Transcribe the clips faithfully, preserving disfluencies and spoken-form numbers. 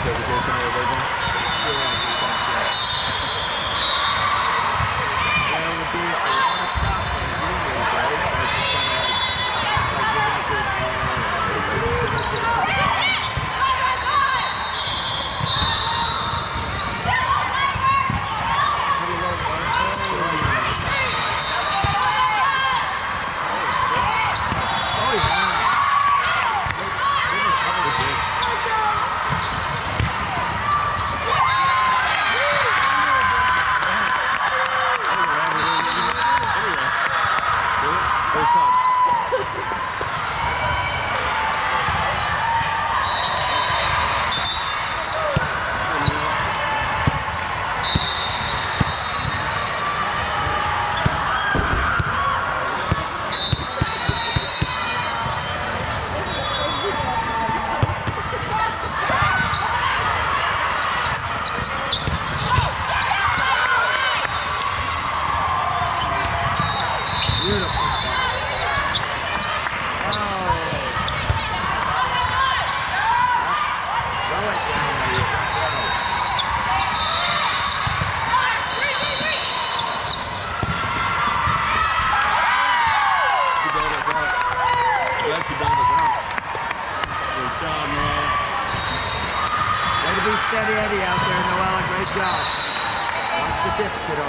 Steady Eddie out there, Noella. Great job. Watch the tips, kiddo.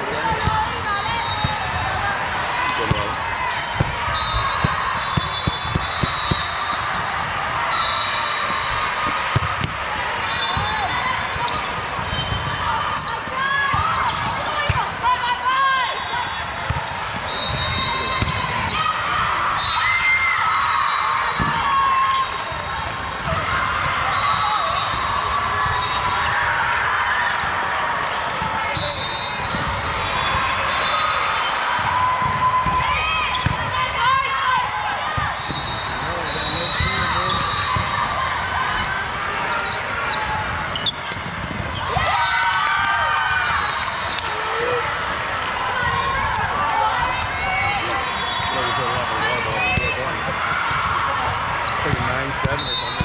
Good luck. nine seven or something.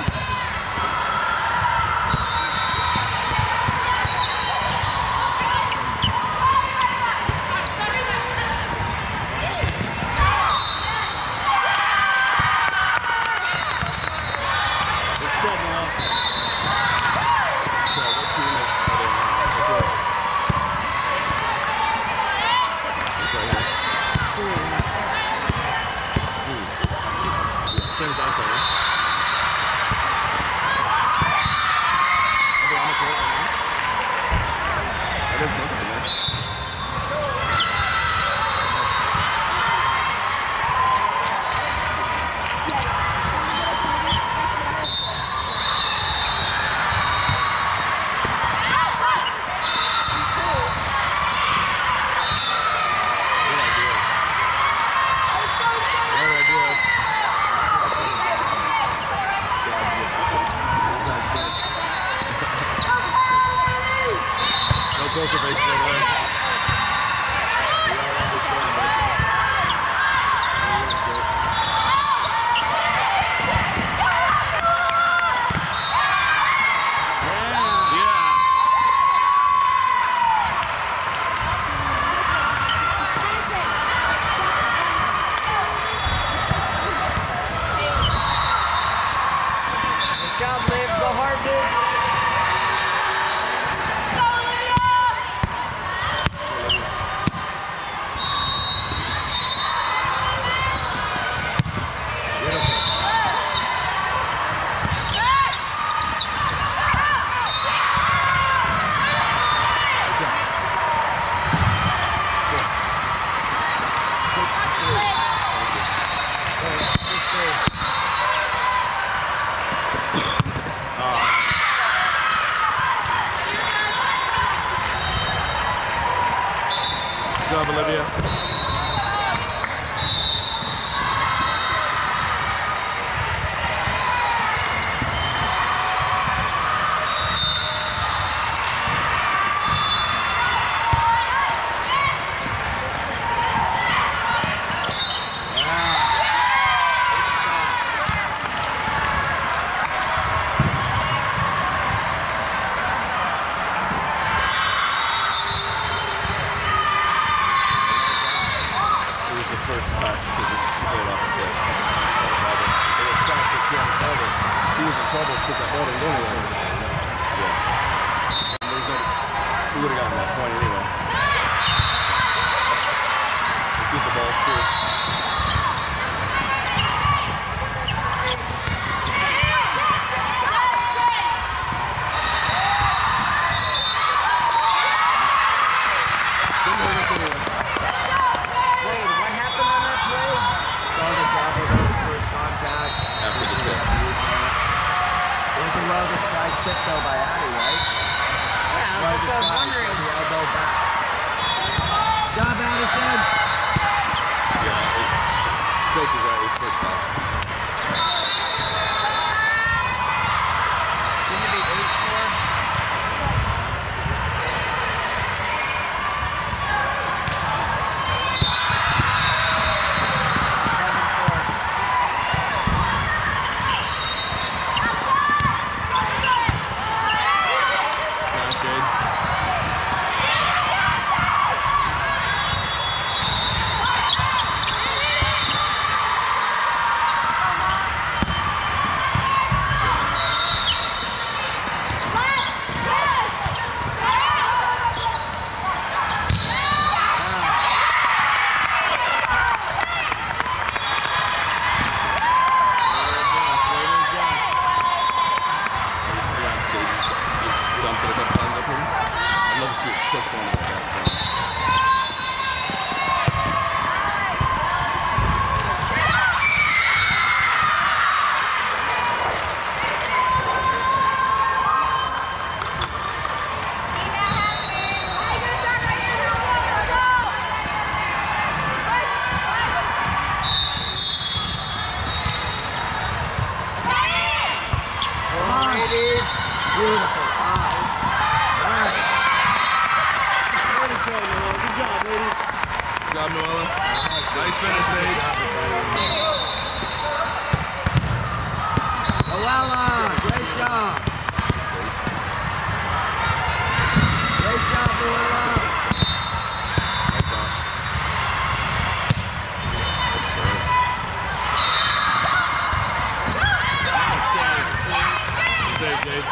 Same as last time, right? I didn't know that. Good idea. Good idea. trouble because that ball didn't go anywhere. Yeah. And there's no, she would have gotten that point anyway. Let's see if the ball's true. Tip though by Addie, right? Yeah, I was just wondering. The elbow back. Stop, Addison. Yeah, it, coach is right. It's first off. Shouldn't it be eight four? Seven four. Beautiful. Wow. Right. Good job, lady. Good job, Noella. Nice finish, Sage. Noella, great job. Great job, Noella. Save, Gabe.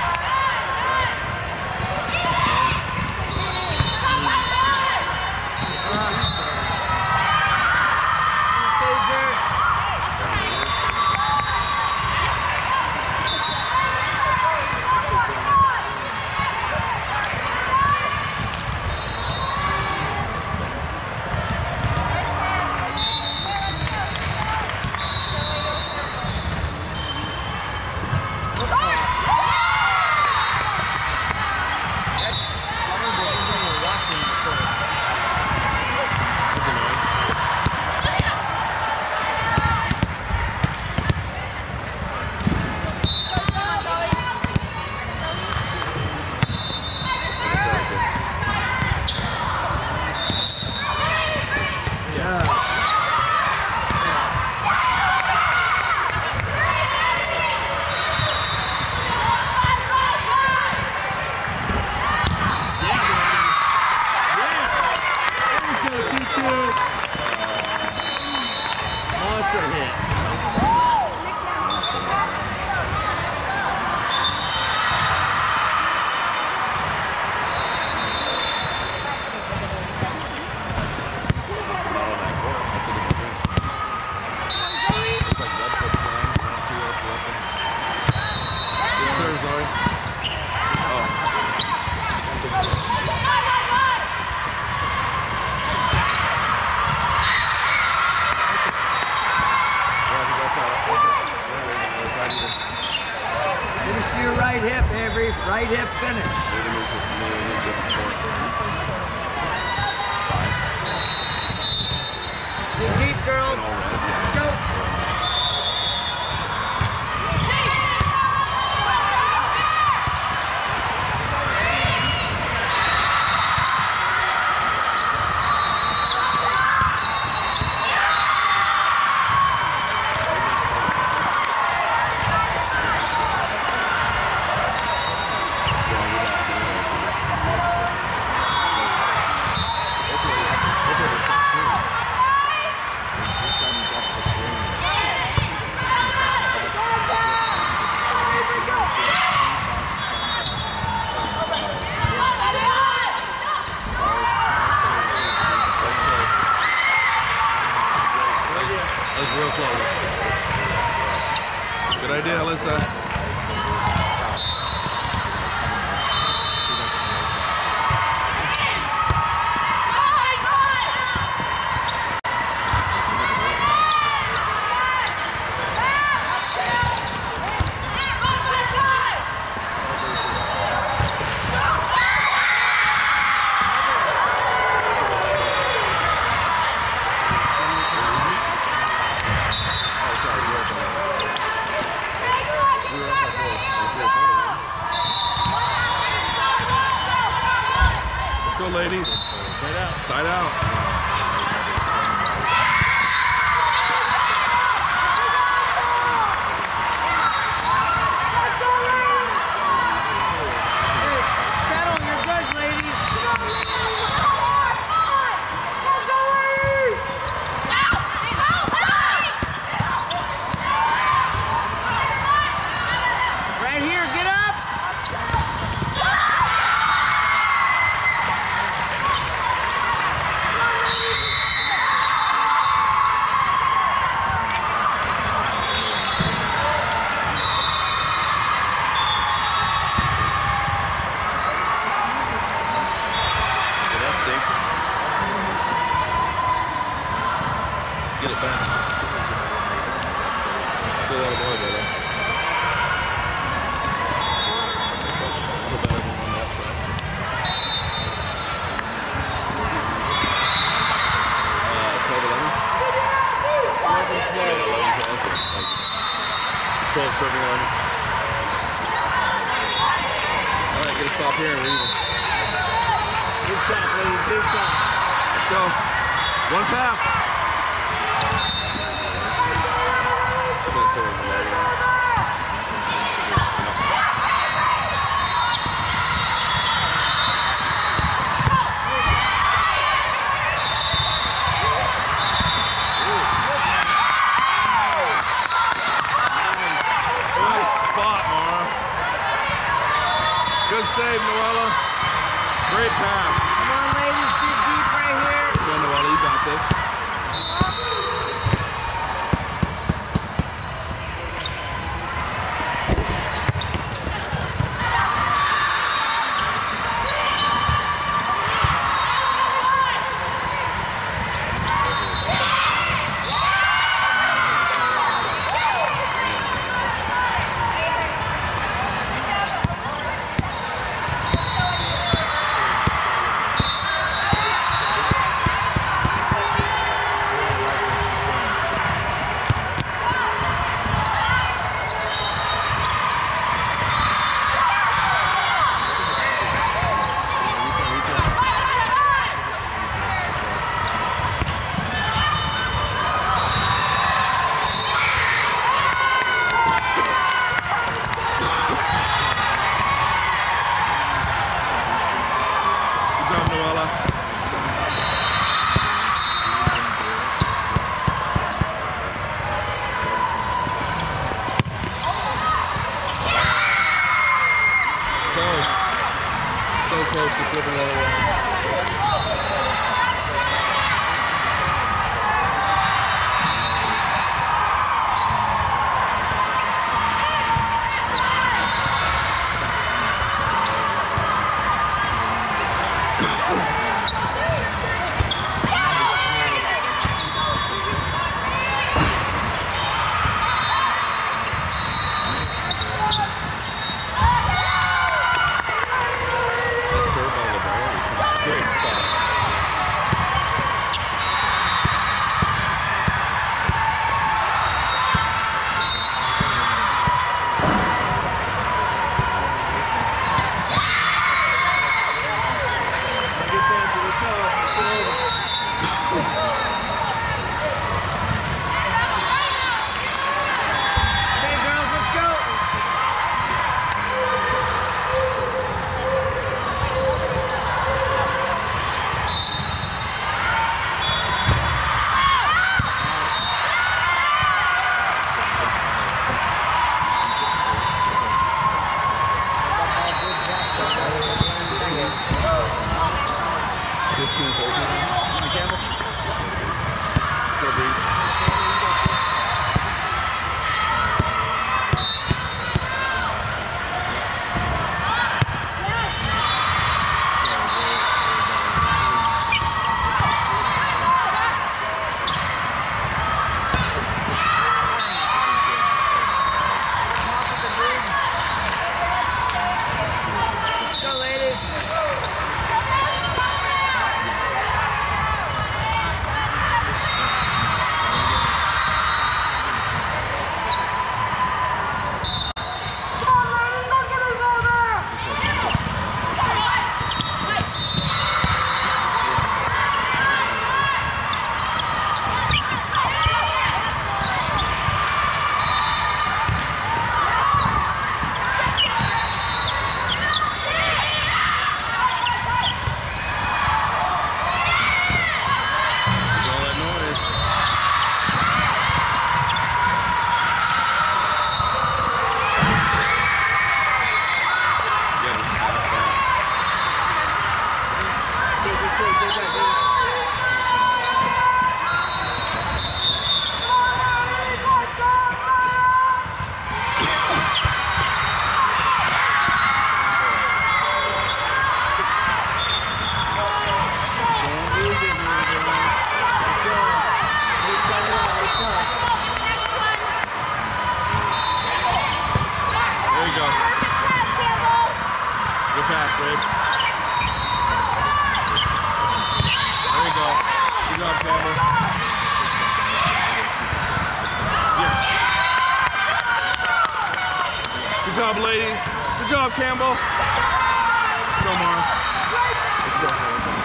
Right hip, Avery. Right hip finish. Dig deep, girls. Go. Good idea, Alyssa. Let's go, ladies. Side out. Side out. Hey, settle, you're good, ladies. Right here, get up. Let's get it back. Still out of the way, brother. Feel better than on that side. Uh, twelve eleven? eleven twelve. eleven twelve. Thank you. twelve serving eleven. Alright, get a stop here and we're even. Big shot, ladies. Big shot. Let's go. One pass. Gonna serve him there, yeah. Nice spot, Mara. Good save, Noella. Great pass. Come on, ladies, dig deep right here. Come on, Noella, you got this. So close to flipping the other way. That serve by LeBron is job, ladies. Good job, Campbell. Let's go, Mara. Let's go.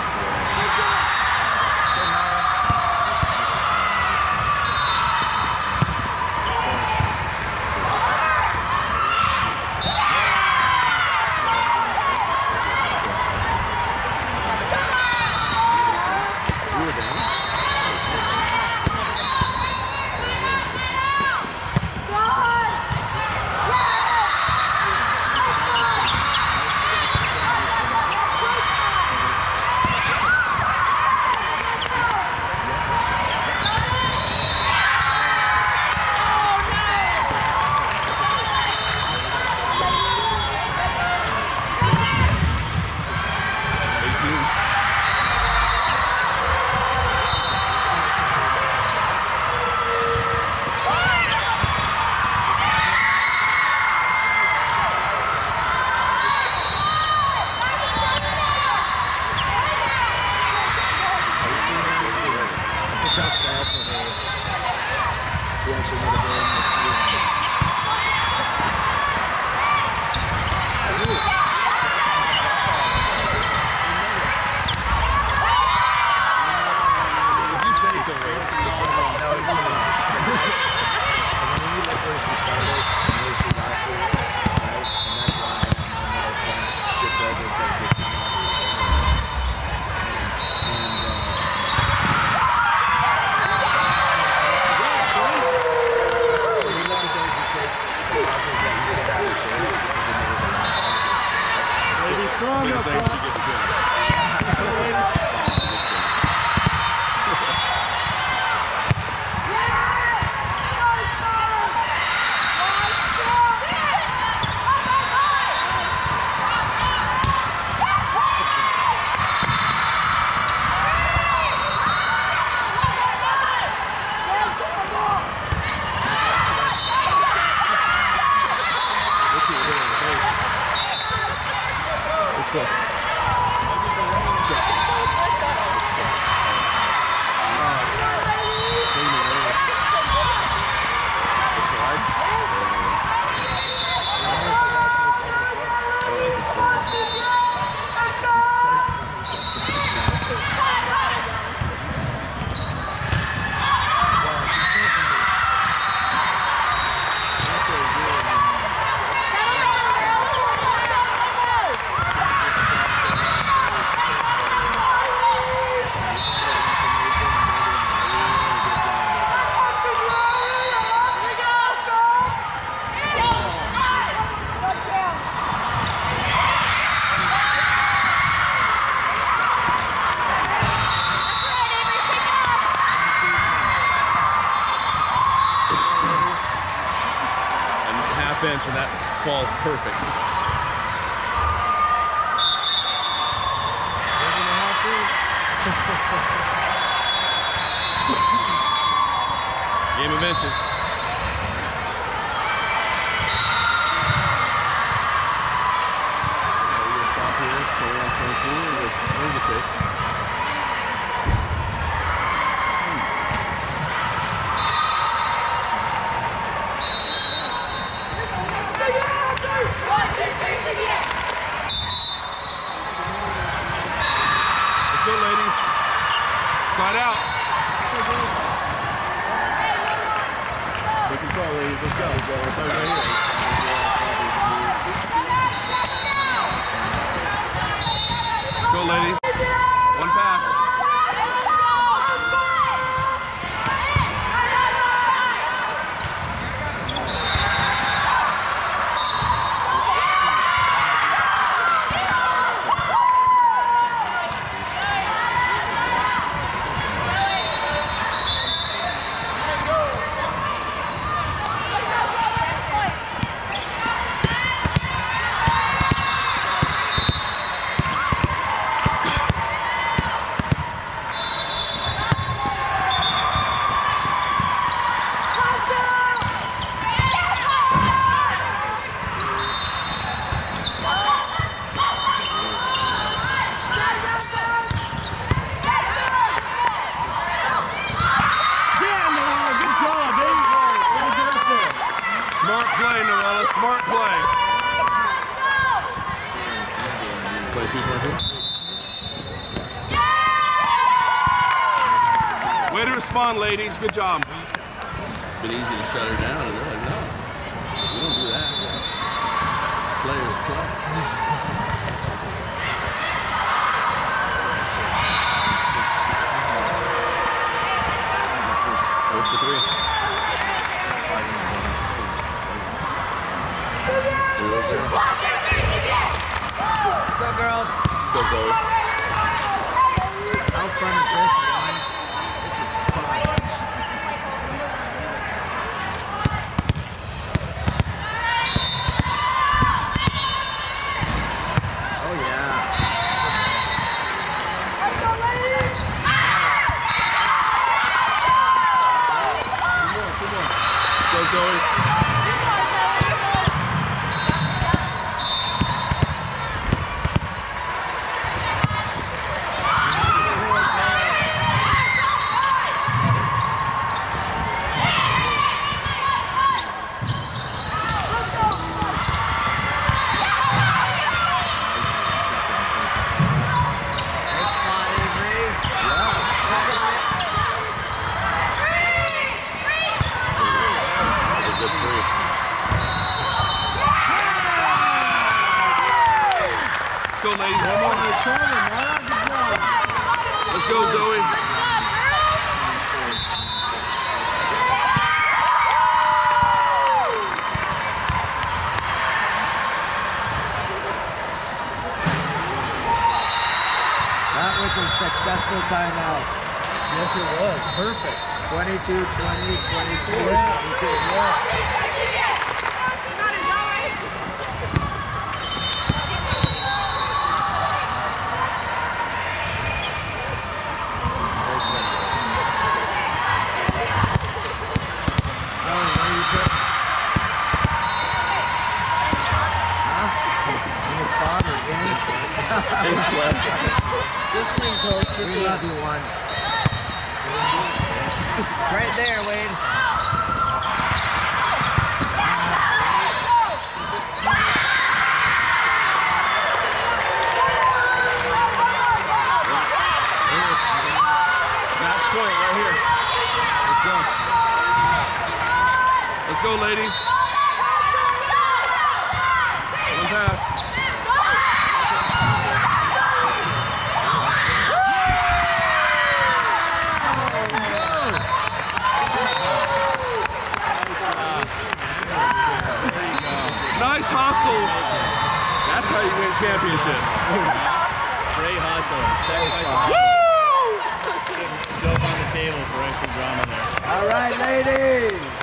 Bench, and that falls perfect. Game of inches. We'll stop here, twenty-one twenty-two, and we'll swing the tape. Let's go, ladies. Side out. Take control, ladies. Let's go. Let's go. Let's go right here. Let's go, ladies. One pass. Smart play, Noella. Smart play. Play people here. Way to respond, ladies. Good job. It's been easy to shut her down, and they're like, no, we don't do that. Players play. First to three. Zero, zero. Go, girls. Let's go, Zoe. How fun is this one? This is fun. Oh yeah. Let's go, Zoe. Good three. Let's go, ladies. One more. Let's go, Zoe. That was a successful timeout. Yes, it was. Perfect. twenty-two, twenty, twenty-four. Yeah. Yes. Just clean, coach. Just We clean. love you, one. Right there, Wade. Match point right here. Let's go. Let's go, ladies. One pass. Nice hustle. That's how you win championships. Great hustle. Sacrifice. Woo! Joke on the table for extra drama there. All right, ladies.